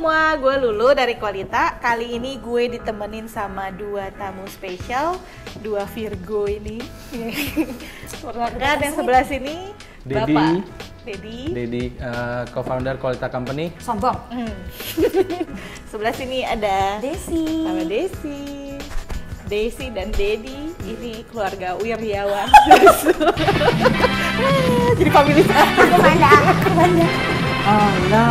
semua, gue Lulu dari Qualita. Kali ini gue ditemenin sama dua tamu spesial, dua Virgo ini. Perkenalkan yang sebelah sini, Dedi. Bapak Dedi, co-founder Qualita Company. Sombong. Sebelah sini ada Desi. sama Desi dan Dedi. Ini keluarga Wiryawan. Jadi family. Kemana? Oh no.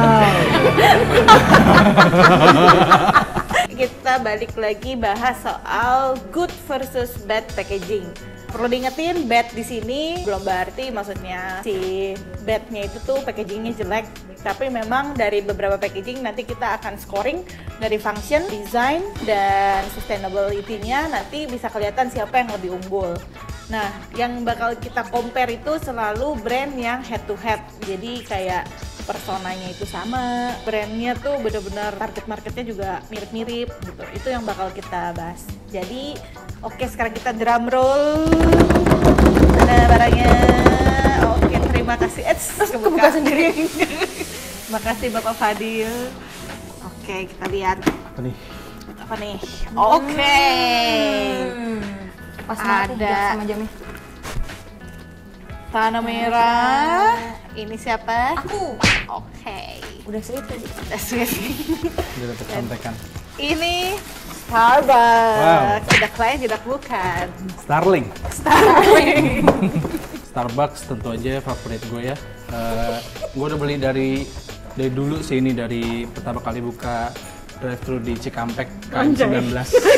Kita balik lagi bahas soal good versus bad packaging. Perlu diingetin, bad di sini belum berarti maksudnya si badnya itu tuh packagingnya jelek. Tapi memang dari beberapa packaging nanti kita akan scoring dari function, design, dan sustainability-nya nanti bisa kelihatan siapa yang lebih unggul. Nah, yang bakal kita compare itu selalu brand yang head to head. Jadi kayak personanya itu sama, brandnya tuh benar-benar target marketnya juga mirip-mirip gitu. Itu yang bakal kita bahas. Jadi, oke, sekarang kita drum roll. Mana barangnya? Oke, terima kasih. Kebuka sendiri. Terima kasih Bapak Fadil. Oke, kita lihat. Apa nih? Oke. Pas banget nih, Ada. Jack sama jamnya. Tanah merah. Ini siapa? Aku. Oke. Udah sweet tadi. Udah dapat contekan. Ini Starbucks. Wow. Tidak lain tidak bukan. Starling. Starling. Starbucks tentu aja favorit gue ya. Gue udah beli dari dulu sih, ini dari pertama kali buka drive-thru di Cikampek tahun 19.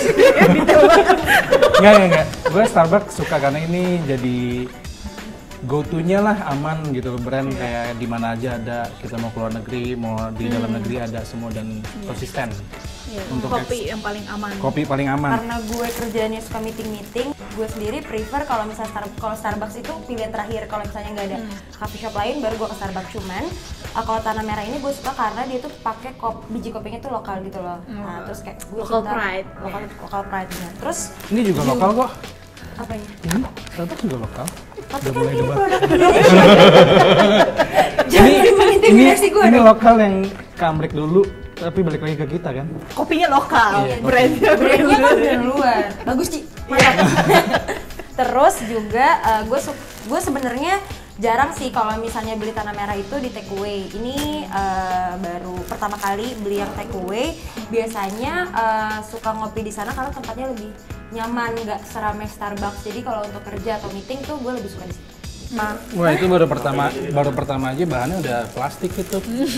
Enggak. Gue Starbucks suka karena ini jadi go-to-nya lah, aman gitu, brand kayak di mana aja ada, kita mau keluar negeri, mau di dalam negeri ada semua dan konsisten. Untuk Kopi yang paling aman. Kopi paling aman. Karena gue kerjaannya suka meeting, gue sendiri prefer kalau misalnya kalau Starbucks itu pilihan terakhir. Kalau misalnya nggak ada coffee shop lain, baru gue ke Starbucks. Cuman kalau Tanah Merah ini gue suka karena dia tuh pakai biji kopinya tuh lokal gitu loh. Nah, terus kayak gue Local pride. Lokal pride-nya. Terus Ini juga lokal kok. apanya? Ini Starbucks juga lokal. Tapi Udah kan mulai ini debat. produk Indonesia. Jangan mengintimidasi gue Ini dong. lokal yang kamrek dulu, tapi balik lagi ke kita kan. Kopinya lokal. Iya, Brandnya Brandnya kan brand luar. Bagus Ci. Mantap. Terus juga gue sebenarnya jarang sih kalau misalnya beli Tanah Merah itu di take away. Ini baru pertama kali beli yang take away. Biasanya suka ngopi di sana karena tempatnya lebih nyaman, nggak seramai Starbucks. Jadi kalau untuk kerja atau meeting tuh gue lebih suka di situ. Wah, itu baru pertama aja bahannya udah plastik itu.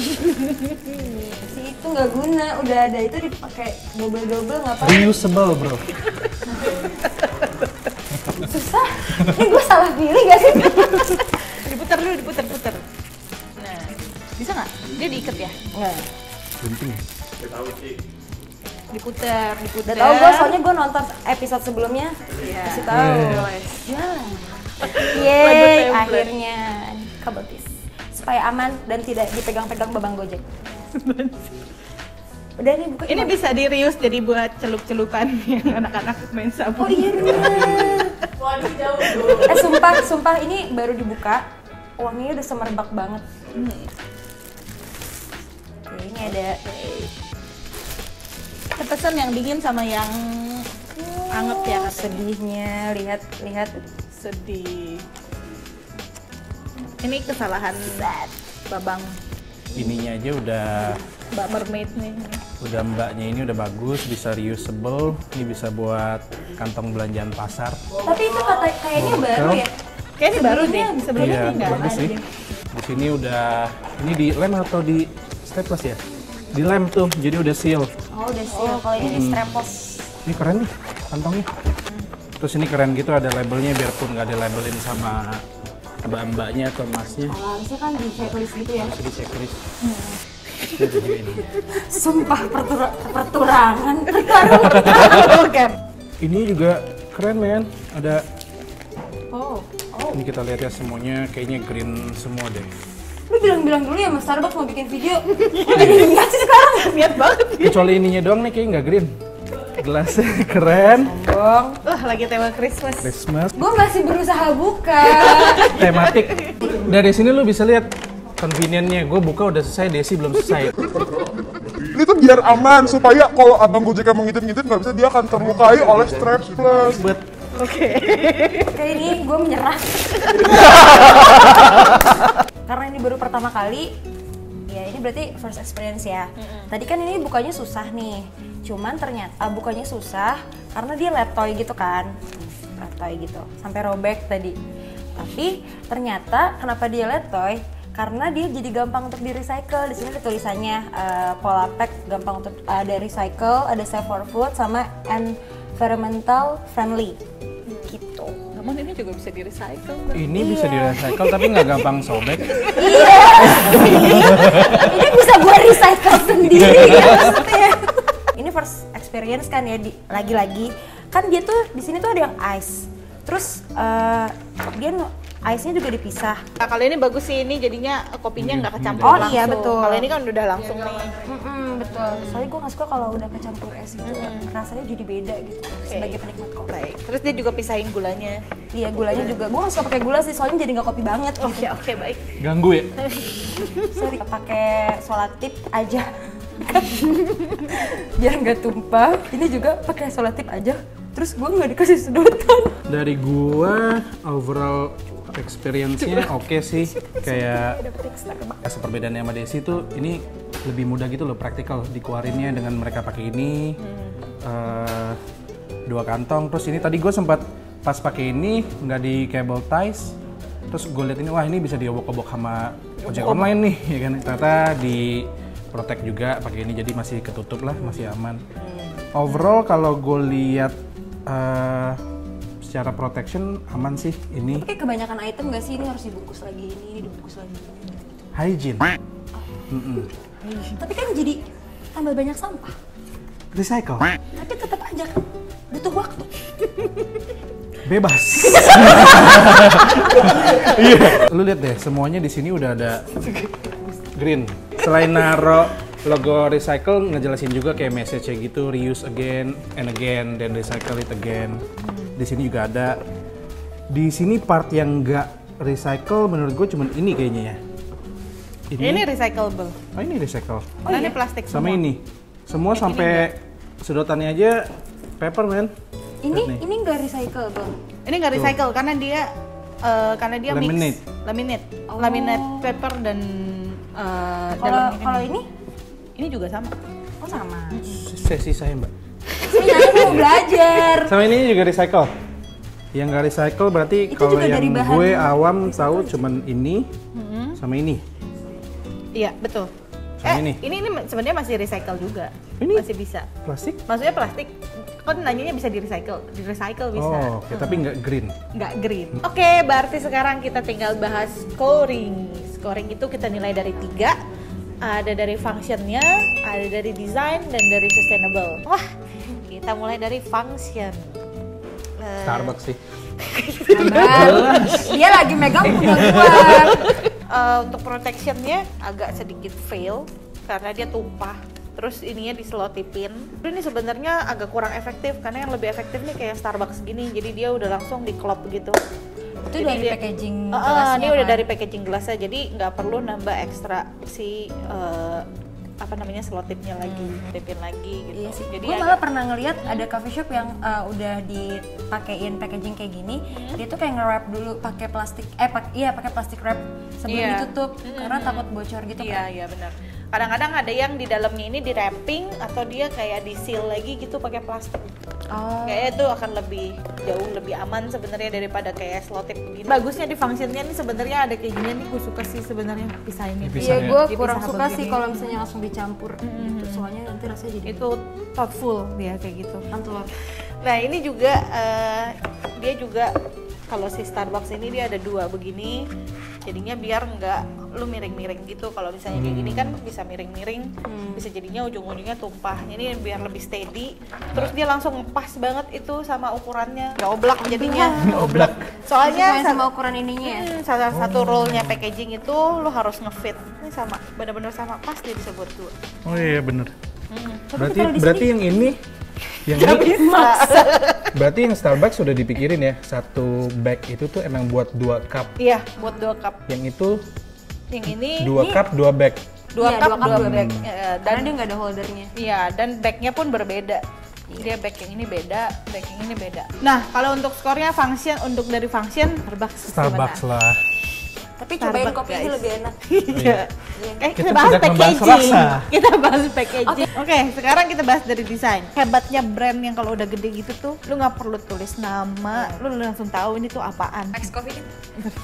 Si itu nggak guna, udah ada itu dipakai double ngapain? Reusable, bro. Susah. Ini gue salah pilih gak sih? Diputar dulu, diputar. Nah, bisa nggak? Dia diikat ya? Nggak. Penting. Diputar. Udah tau gue, soalnya gue nonton episode sebelumnya. Iya. Kasih tahu. Jalan. Yeay, akhirnya kabel tis. Supaya aman dan tidak dipegang-pegang babang Gojek. Udah nih buka. Ini bisa di-reuse jadi buat celup-celupan yang anak-anak main sabun. Oh iya bener. Waduh, jauh. Sumpah ini baru dibuka. Wanginya udah semerbak banget. Oke, ini ada Pesan yang dingin sama yang anget ya katanya. sedihnya. Lihat. Sedih. Ini kesalahan Babang Ininya aja udah Mbak Mermaid nih. mbaknya ini udah bagus, bisa reusable, ini bisa buat kantong belanjaan pasar. Tapi itu kayaknya baru ya. Kayaknya baru deh. Sebelumnya Iya, ini nggak bagus ada sih. deh. Di sini udah, ini di lem atau di staples ya? Di lem tuh, jadi udah seal. Oh udah sih. Kalau ini di strapless. Ini keren nih kantongnya. Terus ini keren gitu, ada labelnya biarpun nggak ada labelin sama mbak-mbaknya atau masnya. Harusnya kan di checklist gitu ya. Jadi checklist. Itu juga ini. Sumpah perturangan. Bukan. Ini juga keren men, ada. Oh. Ini kita lihat ya semuanya kayaknya green semua deh. Lu bilang dulu ya Mas Starbucks mau bikin video. Jadi lihat sih sekarang. Niat banget. Kecuali ininya doang nih kayaknya nggak green. Gelasnya keren. Bong. Wah, lagi tema Christmas. Christmas. Gue masih berusaha buka. Tematik. Dari sini lu bisa lihat convenience-nya. Gue buka udah selesai, Desi belum selesai. Ini tuh tuh biar aman supaya kalau abang Gojek mau ngintip-ngintip nggak bisa, dia akan terlukai oleh strapless. Oke. Kayak ini gue menyerah. Karena ini baru pertama kali, ya ini berarti first experience ya. Tadi kan ini bukanya susah nih, cuman ternyata bukanya susah karena dia letoy gitu kan, letoy gitu, sampai robek tadi. Tapi ternyata kenapa dia letoy? Karena dia jadi gampang untuk di-recycle. Di sini ada tulisannya Polapack gampang untuk ada recycle, ada safe for food, sama environmental friendly. Gitu. Namun ini juga bisa di-recycle. Ini bisa di-recycle tapi nggak gampang sobek. Iya. Ini bisa gua recycle sendiri ya maksudnya. Ini first experience kan ya, lagi-lagi kan dia tuh di sini tuh ada yang ice. Terus dia ice-nya juga dipisah. Nah, kalau ini bagus sih, ini jadinya kopinya nggak kecampur Oh, langsung. iya, betul. Kalau ini kan udah langsung nih. Betul. Soalnya gue nggak suka kalau udah kecampur es gitu, rasanya jadi beda gitu sebagai penikmat kopi. Baik. Terus dia juga pisahin gulanya. Iya, gulanya juga. Gue nggak suka pakai gula sih, soalnya jadi nggak kopi banget. Oke, baik. Ganggu ya? Sorry, pakai solatip aja. Biar nggak tumpah. Ini juga pakai solatip aja. Terus gue nggak dikasih sedotan. Dari gua overall experience-nya oke sih. Kayak perbedaannya sama Desi tuh ini lebih mudah gitu loh, praktikal dikeluarinnya dengan mereka pakai ini. 2 kantong. Terus ini tadi gue sempat pas pakai ini nggak di cable ties. Terus gue liat ini, wah ini bisa diobok-obok sama ojek online nih, ya kan? Ternyata di protect juga pakai ini, jadi masih ketutup lah, masih aman. Overall kalau gue lihat secara protection aman sih ini. Tapi kebanyakan item nggak sih, ini harus dibungkus lagi, ini dibungkus lagi. Hygiene. Tapi kan jadi tambah banyak sampah. Recycle. Tapi tetap aja kan butuh waktu. Bebas. Iya. Lu lihat deh, semuanya di sini udah ada green. Selain naro logo recycle, ngejelasin juga kayak message-nya gitu, reuse again and again, then recycle it again. Di sini juga ada. Di sini part yang nggak recycle menurut gue cuman ini kayaknya ya. Ini recyclable. Oh ini recycle. Oh, ini plastik Sama semua. ini. Semua sampai sedotannya aja paper man. Ini nggak recycle bang. Ini nggak recycle karena dia Laminate. laminate, laminate paper dan Kalau ini juga sama. oh sama. Sesi saya mbak. Saya mau belajar. Sama ini juga recycle. Yang nggak recycle berarti Itu kalau juga yang dari bahan gue awam tahu cuman ini sama ini. Iya betul. Sama ini. Ini sebenarnya masih recycle juga. Ini? Masih bisa. Plastik? Maksudnya plastik. Kan nanyanya bisa di recycle bisa. Oh, oke. Tapi nggak green. Nggak green. Oke, berarti sekarang kita tinggal bahas scoring. Scoring itu kita nilai dari 3. Ada dari functionnya, ada dari desain, dan dari sustainable. Wah, kita mulai dari function. Starbucks sih. Dia lagi megang punya gua. Untuk protectionnya agak sedikit fail karena dia tumpah. Terus ininya diselotipin. Ini sebenarnya agak kurang efektif karena yang lebih efektif nih kayak Starbucks gini. Jadi dia udah langsung diklop gitu. Itu Jadi dari dia- packaging ini gelasnya udah kan? dari packaging gelasnya, jadi nggak perlu nambah ekstra si selotipnya lagi, tipin lagi gitu. Iya sih. Jadi Gue malah pernah ngeliat ada coffee shop yang udah dipakein packaging kayak gini, dia tuh kayak nge-wrap dulu pakai plastik, pakai plastik wrap sebelum Iya. ditutup karena takut bocor gitu iya, kan. iya benar. Kadang-kadang ada yang di dalamnya ini di wrapping atau dia kayak di seal lagi gitu pakai plastik. Oh. Kayaknya itu akan jauh lebih aman sebenarnya daripada kayak selotip begini. Bagusnya di functionnya nih sebenarnya ada kayak gini nih, gue suka sih sebenarnya pisahinnya. Dipisah. Iya, gue Dipisah kurang suka begini. sih kalau misalnya langsung dicampur gitu, soalnya nanti rasanya jadi Itu thoughtful dia kayak gitu. mantul. Nah ini juga dia juga kalau si Starbucks ini dia ada 2 begini, jadinya biar nggak lu miring-miring gitu. Kalau misalnya kayak gini kan bisa miring-miring, bisa jadinya ujung-ujungnya tumpah. Ini biar lebih steady. Terus dia langsung pas banget itu sama ukurannya, nggak oblak jadinya. Oblak. Soalnya Sesuai sama ukuran ininya ya. salah satu rule-nya packaging itu lu harus ngefit. Ini sama, benar-benar sama, pas dia bisa buat 2. Oh iya bener. Berarti kalau di berarti yang ini berarti yang Starbucks sudah dipikirin ya, satu bag itu tuh emang buat 2 cup. Iya, buat 2 cup. Yang itu Yang ini 2 cup 2 bag. 2 Iya, cup, 2 cup, 2 2 bag. bag. Karena dia nggak ada holdernya. Iya, dan bagnya pun berbeda. Dia bag yang ini beda, bag yang ini beda. Nah, kalau untuk skornya function, untuk dari function Starbucks lah. Tapi cobain Starbucks, kopi ini guys. lebih enak. Iya. Kita Kita bahas tidak membahas packaging. rasa. Kita bahas packaging. Oke, sekarang kita bahas dari desain. Hebatnya brand yang kalau udah gede gitu tuh, lu nggak perlu tulis nama, lu langsung tahu ini tuh apaan. Max Coffee ini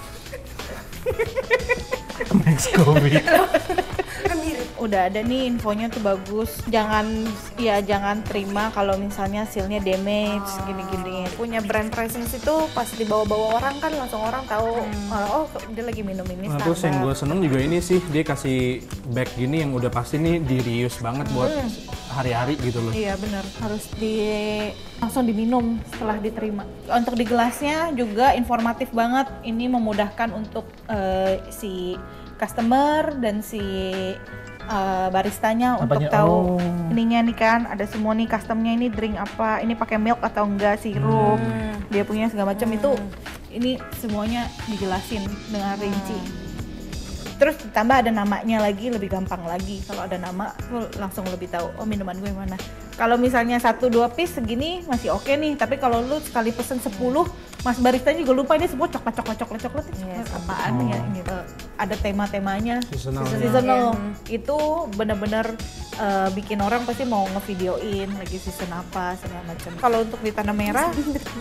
Max Kobe. kan mirip. Udah ada nih infonya tuh bagus. Jangan terima kalau misalnya hasilnya damage gini-gini. Punya brand presence itu pas dibawa-bawa orang kan langsung orang tahu oh dia lagi minum ini Nah, terus yang gue seneng juga ini sih, dia kasih bag gini yang udah pasti nih di reuse banget buat hari-hari gitu loh. Iya benar, harus langsung diminum setelah diterima. Untuk di gelasnya juga informatif banget. Ini memudahkan untuk si customer dan si baristanya untuk Apanya? tahu Oh. ininya nih kan ada semua nih customnya ini drink apa, ini pakai milk atau enggak, sirup, dia punya segala macam itu ini semuanya dijelasin dengan rinci. Terus ditambah ada namanya lagi, lebih gampang lagi. Kalau ada nama, lu langsung lebih tahu, oh minuman gue yang mana. Kalau misalnya 1-2 piece segini masih oke nih, tapi kalau lu sekali pesen 10, mas barista juga lupa ini semua coklat. Yes. Apaan ya gitu. Ada tema-temanya. Seasonal. Seasonal. Itu bener-bener bikin orang pasti mau ngevideoin lagi season apa segala macam. Kalau untuk di Tanah Merah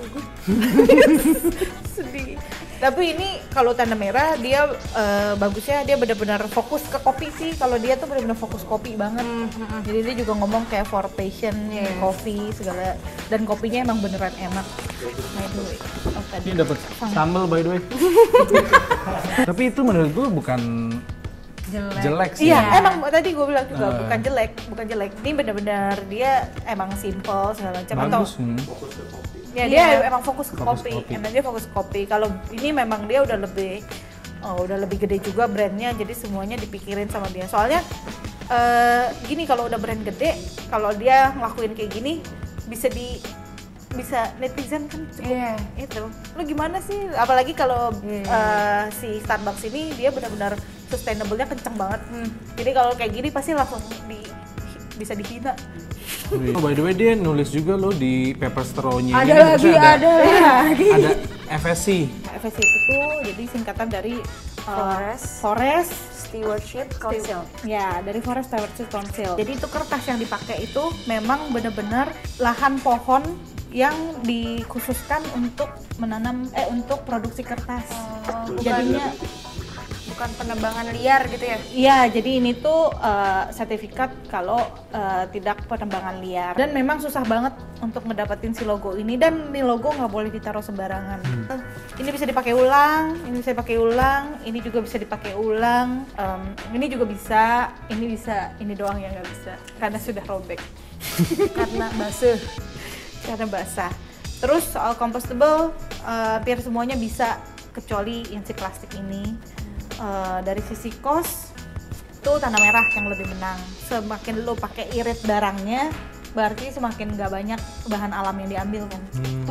sedih. Tapi ini kalau Tanah Merah dia bagusnya dia benar-benar fokus ke kopi sih. Kalau dia tuh benar-benar fokus kopi banget. Jadi dia juga ngomong kayak for passion, kopi segala, dan kopinya emang beneran enak. Nah itu tadi. Ini dapat sambal by the way. Tapi itu menurut gue bukan jelek sih. Iya, emang tadi gue bilang juga bukan jelek. Ini benar-benar dia emang simple segala macam. Bagus. Ya dia emang fokus ke kopi. Emang dia fokus ke kopi. Kalau ini memang dia udah lebih gede juga brandnya, jadi semuanya dipikirin sama dia. Soalnya gini, kalau udah brand gede, kalau dia ngelakuin kayak gini bisa netizen kan cukup itu. Lu gimana sih? Apalagi kalau si Starbucks ini dia benar-benar sustainable-nya kenceng banget. Jadi kalau kayak gini pasti langsung bisa dihina. Oh, by the way dia nulis juga loh di paper straw-nya. Ada ini lagi. ada FSC. FSC itu tuh jadi singkatan dari Forest Forest Stewardship Council. Ya, dari Forest Stewardship Council. Jadi itu kertas yang dipakai itu memang benar-benar lahan pohon yang dikhususkan untuk untuk produksi kertas. Jadinya Bukan penebangan liar gitu ya? iya, jadi ini tuh sertifikat kalau tidak penebangan liar. Dan memang susah banget untuk ngedapetin si logo ini, dan ini logo nggak boleh ditaruh sembarangan. Ini bisa dipakai ulang, ini juga bisa dipakai ulang, ini juga bisa, ini doang yang nggak bisa karena sudah robek. Karena basah. Terus soal compostable, biar semuanya bisa kecuali yang si plastik ini. Dari sisi cost tuh Tanah Merah yang lebih menang. Semakin lo pakai irit barangnya, berarti semakin nggak banyak bahan alam yang diambil kan.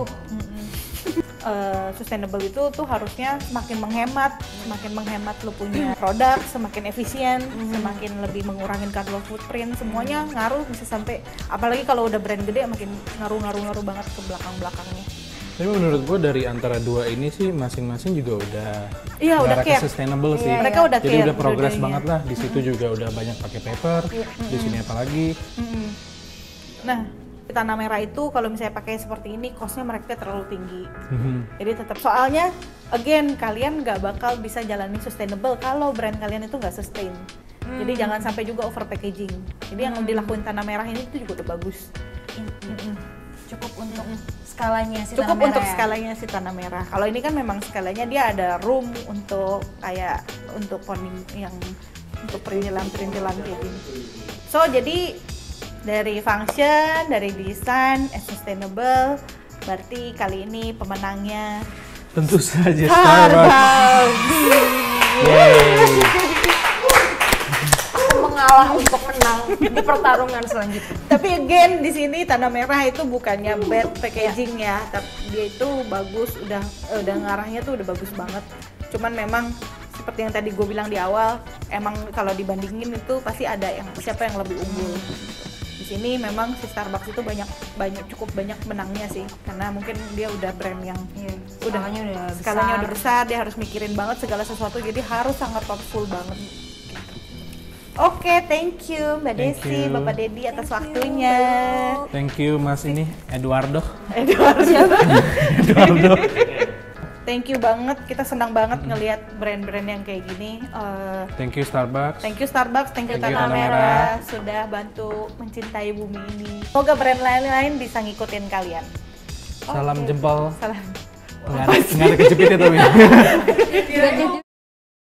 Sustainable itu tuh harusnya semakin menghemat lo punya produk, semakin efisien, semakin lebih mengurangin carbon footprint, semuanya ngaruh bisa sampai, apalagi kalau udah brand gede makin ngaruh banget ke belakangnya. Tapi menurut gue dari antara dua ini sih masing-masing juga udah udah care. sustainable sih. Mereka udah Jadi care, udah progres dua-duanya. banget lah. Di situ juga udah banyak pakai paper. Di sini apalagi. Nah, di Tanah Merah itu kalau misalnya pakai seperti ini, costnya mereka terlalu tinggi. Jadi tetap, soalnya again kalian nggak bakal bisa jalani sustainable kalau brand kalian itu nggak sustain. Jadi jangan sampai juga over packaging. Jadi yang dilakuin Tanah Merah ini itu juga udah bagus. Cukup untuk skalanya si Cukup Tanah Merah untuk ya? skalanya si Tanah Merah. Kalau ini kan memang skalanya dia ada room untuk kayak untuk ponding yang untuk perintilan kayak gini. So jadi dari function, dari desain, sustainable, berarti kali ini pemenangnya Tentu saja Starbucks. mengalah untuk menang di pertarungan selanjutnya. Tapi again di sini Tanah Merah itu bukannya bad packaging ya, tapi dia itu bagus, udah ngarahnya tuh udah bagus banget. Cuman memang si seperti yang tadi gue bilang di awal, emang kalau dibandingin itu pasti ada yang siapa yang lebih unggul. Di sini memang si Starbucks itu cukup banyak menangnya sih, karena mungkin dia udah brand yang skalanya udah besar, dia harus mikirin banget segala sesuatu, jadi harus sangat thoughtful banget. Oke, thank you Mbak Thank Desi, you. Bapak Dedi atas waktunya. Thank you Mas ini Eduardo. Thank you banget, kita senang banget ngelihat brand-brand yang kayak gini. Thank you Starbucks. Thank you Starbucks, thank you Thank you Tanah Tanah Merah Merah. sudah bantu mencintai bumi ini. Semoga brand lain-lain bisa ngikutin kalian. Salam jempol. Salam. Nggak ada kejepitnya tapi. Nggak jadi.